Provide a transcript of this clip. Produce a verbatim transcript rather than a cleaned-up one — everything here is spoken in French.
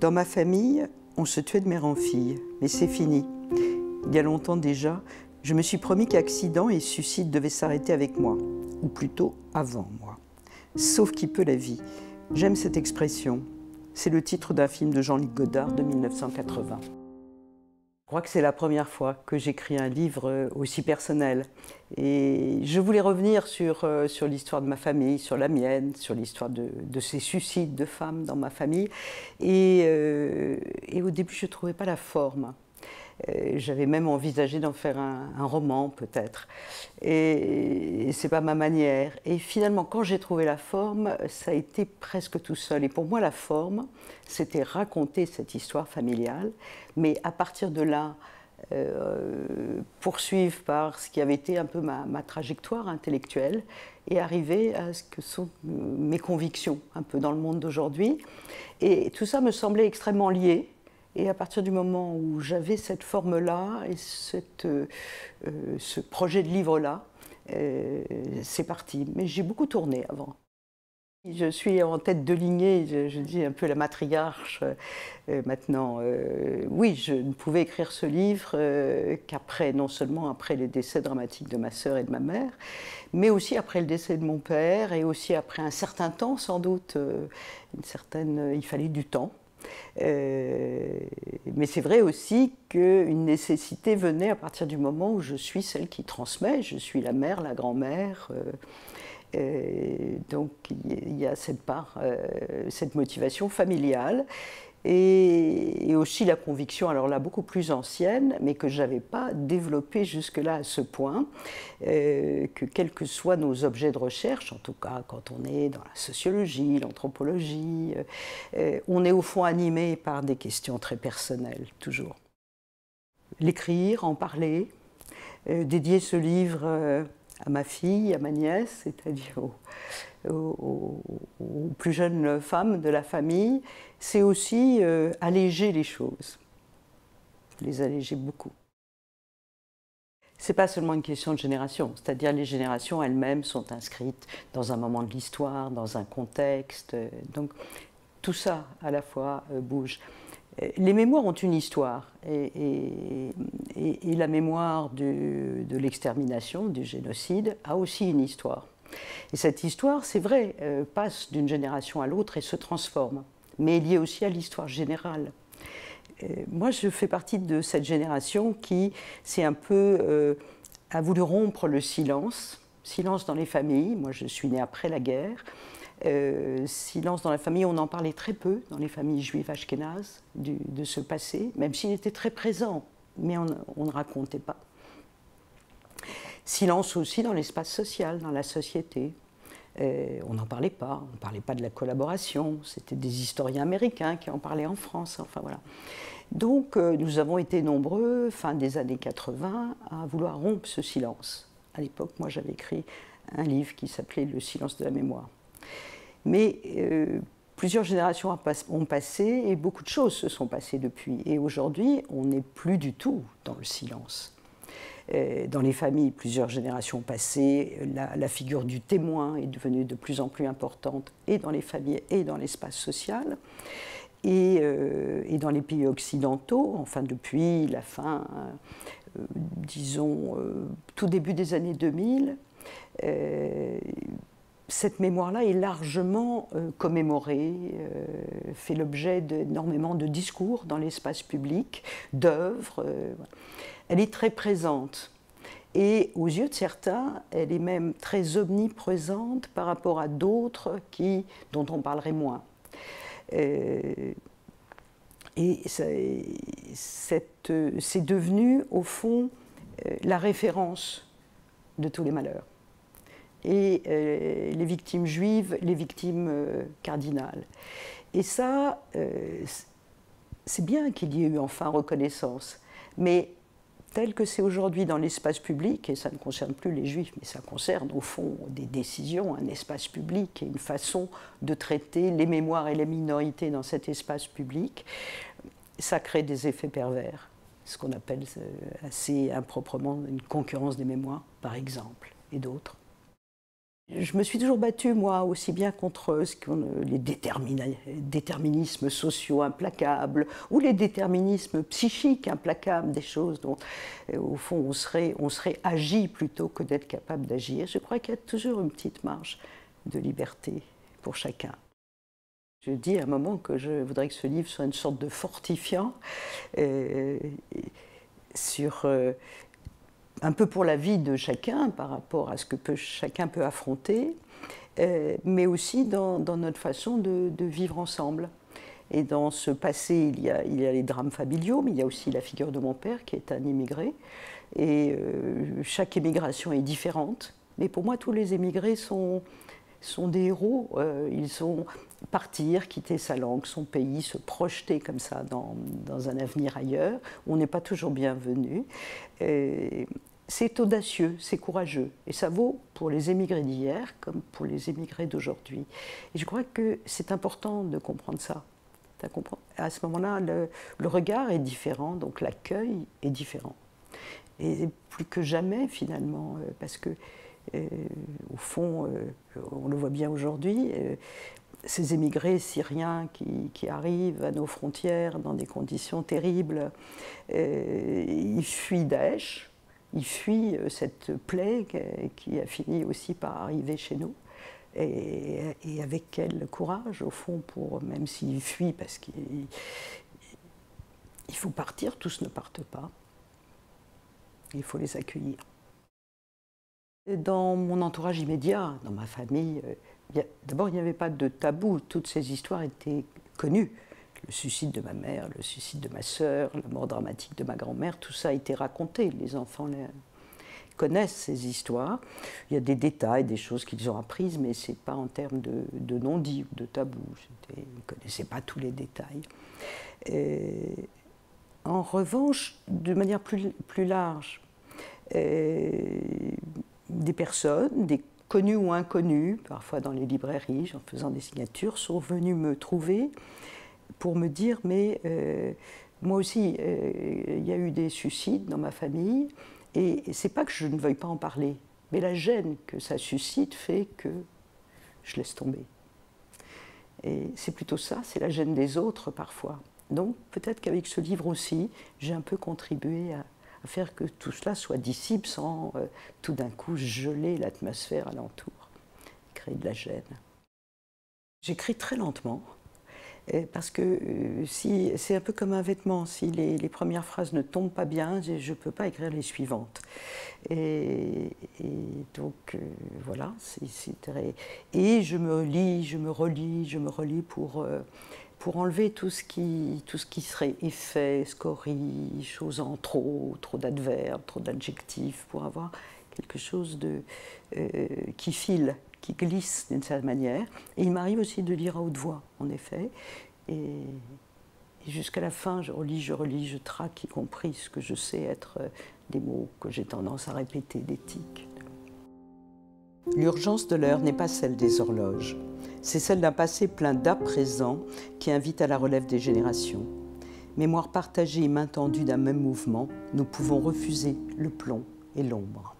Dans ma famille, on se tuait de mère en fille, mais c'est fini. Il y a longtemps déjà, je me suis promis qu'accident et suicide devaient s'arrêter avec moi, ou plutôt avant moi. Sauf qui peut la vie. J'aime cette expression. C'est le titre d'un film de Jean-Luc Godard de mille neuf cent quatre-vingts. Je crois que c'est la première fois que j'écris un livre aussi personnel. Et je voulais revenir sur, euh, sur l'histoire de ma famille, sur la mienne, sur l'histoire de, de ces suicides de femmes dans ma famille. Et, euh, et au début, je ne trouvais pas la forme. Euh, J'avais même envisagé d'en faire un, un roman, peut-être. Et, et ce n'est pas ma manière. Et finalement, quand j'ai trouvé la forme, ça a été presque tout seul. Et pour moi, la forme, c'était raconter cette histoire familiale. Mais à partir de là, euh, poursuivre par ce qui avait été un peu ma, ma trajectoire intellectuelle et arriver à ce que sont mes convictions, un peu dans le monde d'aujourd'hui. Et tout ça me semblait extrêmement lié. Et à partir du moment où j'avais cette forme-là et cette, euh, ce projet de livre-là, euh, c'est parti. Mais j'ai beaucoup tourné avant. Je suis en tête de lignée, je, je dis un peu la matriarche euh, maintenant. Euh, oui, je ne pouvais écrire ce livre euh, qu'après, non seulement après les décès dramatiques de ma sœur et de ma mère, mais aussi après le décès de mon père et aussi après un certain temps, sans doute, euh, une certaine, il fallait du temps. Euh, mais c'est vrai aussi qu'une nécessité venait à partir du moment où je suis celle qui transmet, je suis la mère, la grand-mère, euh, euh, donc il y a cette part, euh, cette motivation familiale et, et aussi la conviction, alors là beaucoup plus ancienne, mais que je n'avais pas développée jusque-là à ce point, euh, que quels que soient nos objets de recherche, en tout cas quand on est dans la sociologie, l'anthropologie, euh, on est au fond animé par des questions très personnelles, toujours. L'écrire, en parler, euh, dédier ce livre euh, à ma fille, à ma nièce, c'est-à-dire aux, aux, aux plus jeunes femmes de la famille, c'est aussi euh, alléger les choses, les alléger beaucoup. Ce n'est pas seulement une question de génération, c'est-à-dire les générations elles-mêmes sont inscrites dans un moment de l'histoire, dans un contexte, euh, donc tout ça à la fois euh, bouge. Les mémoires ont une histoire, et, et, et, et la mémoire du, de l'extermination, du génocide, a aussi une histoire. Et cette histoire, c'est vrai, euh, passe d'une génération à l'autre et se transforme, mais est liée aussi à l'histoire générale. Euh, moi, je fais partie de cette génération qui, c'est un peu, euh, a voulu rompre le silence, silence dans les familles. Moi, je suis née après la guerre. Euh, silence dans la famille, on en parlait très peu dans les familles juives ashkénazes du, de ce passé, même s'il était très présent, mais on, on ne racontait pas. Silence aussi dans l'espace social, dans la société. Euh, on n'en parlait pas, on ne parlait pas de la collaboration, c'était des historiens américains qui en parlaient en France, enfin voilà. Donc euh, nous avons été nombreux, fin des années quatre-vingts, à vouloir rompre ce silence. À l'époque, moi j'avais écrit un livre qui s'appelait « Le silence de la mémoire ». Mais euh, plusieurs générations ont passé et beaucoup de choses se sont passées depuis. Et aujourd'hui, on n'est plus du tout dans le silence. Euh, dans les familles, plusieurs générations passées, la, la figure du témoin est devenue de plus en plus importante, et dans les familles et dans l'espace social. Et, euh, et dans les pays occidentaux, enfin depuis la fin, euh, disons, euh, tout début des années deux mille, euh, cette mémoire-là est largement euh, commémorée, euh, fait l'objet d'énormément de discours dans l'espace public, d'œuvres. Euh, elle est très présente. Et aux yeux de certains, elle est même très omniprésente par rapport à d'autres qui, dont on parlerait moins. Euh, et c'est devenu, au fond, euh, la référence de tous les malheurs. Et euh, les victimes juives, les victimes euh, cardinales. Et ça, euh, c'est bien qu'il y ait eu enfin reconnaissance, mais tel que c'est aujourd'hui dans l'espace public, et ça ne concerne plus les juifs, mais ça concerne au fond des décisions, un espace public et une façon de traiter les mémoires et les minorités dans cet espace public, ça crée des effets pervers, ce qu'on appelle assez improprement une concurrence des mémoires, par exemple, et d'autres. Je me suis toujours battue, moi, aussi bien contre ce qu'on, les déterminismes sociaux implacables ou les déterminismes psychiques implacables, des choses dont, au fond, on serait, on serait agi plutôt que d'être capable d'agir. Je crois qu'il y a toujours une petite marge de liberté pour chacun. Je dis à un moment que je voudrais que ce livre soit une sorte de fortifiant euh, sur... Euh, un peu pour la vie de chacun par rapport à ce que peut, chacun peut affronter, euh, mais aussi dans, dans notre façon de, de vivre ensemble. Et dans ce passé, il y, a, il y a les drames familiaux, mais il y a aussi la figure de mon père qui est un immigré. Et euh, chaque émigration est différente. Mais pour moi, tous les émigrés sont, sont des héros. Euh, ils sont partir, quitter sa langue, son pays, se projeter comme ça dans, dans un avenir ailleurs, où on n'est pas toujours bienvenu. C'est audacieux, c'est courageux. Et ça vaut pour les émigrés d'hier comme pour les émigrés d'aujourd'hui. Et je crois que c'est important de comprendre ça. À ce moment-là, le, le regard est différent, donc l'accueil est différent. Et plus que jamais, finalement, parce que, euh, au fond, euh, on le voit bien aujourd'hui, euh, ces émigrés syriens qui, qui arrivent à nos frontières dans des conditions terribles, euh, ils fuient Daesh, ils fuient cette plaie qui a fini aussi par arriver chez nous. Et, et avec quel courage, au fond, pour, même s'ils fuient parce qu'il il faut partir, tous ne partent pas. Il faut les accueillir. Dans mon entourage immédiat, dans ma famille, d'abord, il n'y avait pas de tabou. Toutes ces histoires étaient connues. Le suicide de ma mère, le suicide de ma sœur, la mort dramatique de ma grand-mère, tout ça a été raconté. Les enfants les connaissent ces histoires. Il y a des détails, des choses qu'ils ont apprises, mais ce n'est pas en termes de, de non-dit ou de tabou. Ils ne connaissaient pas tous les détails. Et en revanche, de manière plus, plus large, et des personnes, des connus ou inconnus, parfois dans les librairies, en faisant des signatures, sont venus me trouver pour me dire, mais euh, moi aussi, euh, il y a eu des suicides dans ma famille, et c'est pas que je ne veuille pas en parler, mais la gêne que ça suscite fait que je laisse tomber. Et c'est plutôt ça, c'est la gêne des autres parfois. Donc peut-être qu'avec ce livre aussi, j'ai un peu contribué à, à faire que tout cela soit dissible sans euh, tout d'un coup geler l'atmosphère alentour, créer de la gêne. J'écris très lentement, parce que euh, si, c'est un peu comme un vêtement, si les, les premières phrases ne tombent pas bien, je ne peux pas écrire les suivantes. Et, et donc euh, voilà, c'est très... Et je me lis, je me relis, je me relis pour, euh, pour enlever tout ce, qui, tout ce qui serait effet, scorie, choses en trop, trop d'adverbes, trop d'adjectifs, pour avoir quelque chose de, euh, qui file, qui glisse d'une certaine manière. Et il m'arrive aussi de lire à haute voix, en effet. Et, et jusqu'à la fin, je relis, je relis, je traque, y compris ce que je sais être des mots que j'ai tendance à répéter, des tics. L'urgence de l'heure n'est pas celle des horloges. C'est celle d'un passé plein d'à présent qui invite à la relève des générations. Mémoire partagée et main tendue d'un même mouvement, nous pouvons refuser le plomb et l'ombre.